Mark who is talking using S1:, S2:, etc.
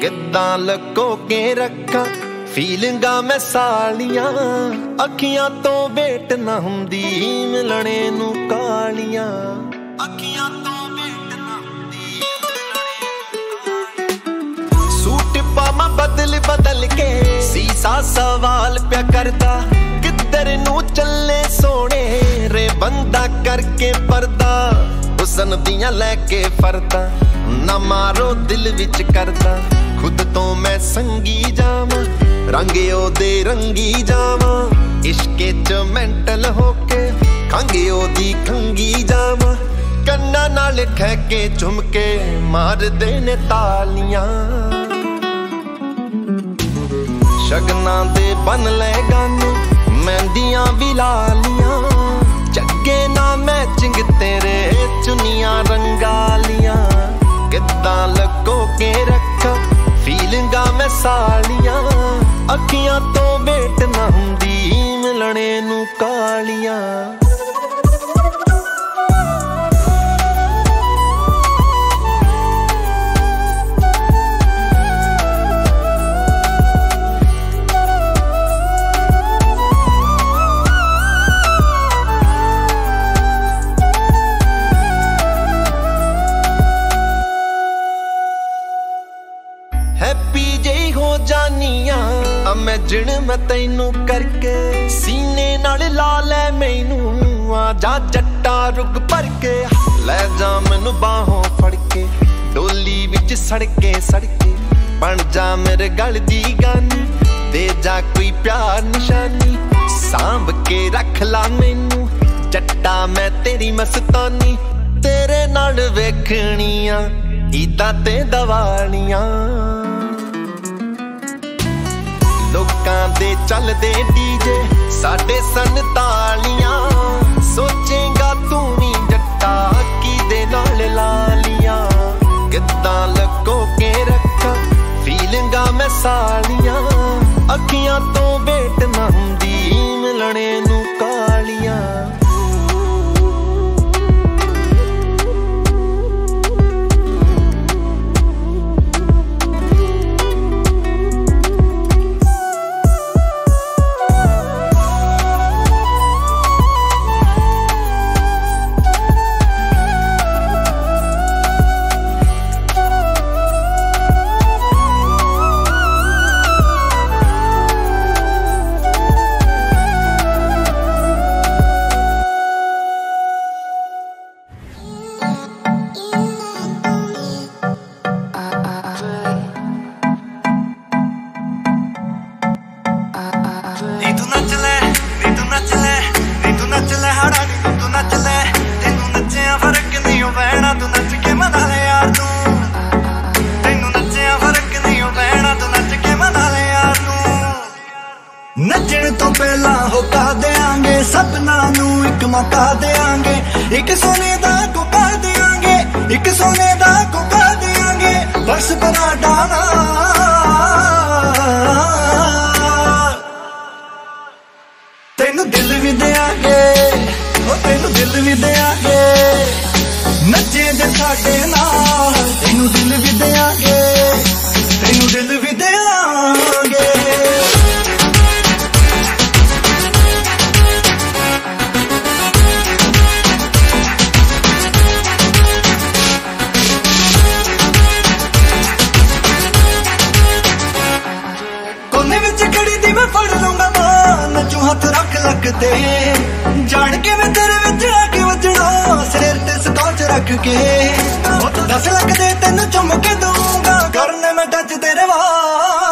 S1: किद्दां लको के रखा फीलिंगा मैं सालियां अखियां तो वेट ना हुंदी मिलने नू कालियां अखियां तो वेट ना हुंदी सूट पामा बदल बदल के सीसा सवाल प्या करदा किधर नू चले सोने रे बंदा करके पर्दा हुसन दियां लैके फरदा ना मारो दिल विच करदा खुद तो मैं संगी जावां रंग ओदे रंगी जावां इश्के च मेंटल होके खंग ओदी खंगी जावां कन्ना नाल ठहके झुमके मार देने तालियां शगना दे बन ले गाने मेहंदियां भी लालियां जगे ना मैचिंग तेरे चुनिया रंगालियां किद्दां लको के रखा फीलिंगा मैं सालियां अखियां तो वेट ना हुंदी मिलने नू कालियां हैप्पी जे हो जानिया इमेजिन मैं तैनू करके सीने नाल ला ले मैनू आ जा जट्टा रुग भर के ले जा मैनू बाहों फड़ के डोली विच सड़के सड़के बन जा मेरे गल दी गानी दे जा कोई प्यार निशानी सांभ के रख ला मैनू जट्टा मैं तेरी मस्तानी तेरे नाल वेखणियां ईदां ते दवालियां लोकां दे चलदे डीजे साडे सन तालियां सोचेगा तू भी जट्टा किदे नाल लालियां किद्दां लको के रखा फीलिंगा मैं सालियां अखियां तो वेट ना हुंदी मिलने नू कालियां
S2: नचण तो पहला होका देंगे सपना नू एक मौका देंगे एक सोने दा कोका देंगे एक सोने दा कोका देंगे बस बना डाना तेनू दिल भी देंगे ओ तेनू दिल भी देंगे नचे दे साडे नाल तेनू दिल भी देंगे तेनू दिल भी देंगे हथ रख लगते जान के मैं तेरे विच आके वजना सिर ते स्कॉच रख के 10 लाख दे तेनू चुम के दूंगा करने मैं टच तेरे वाल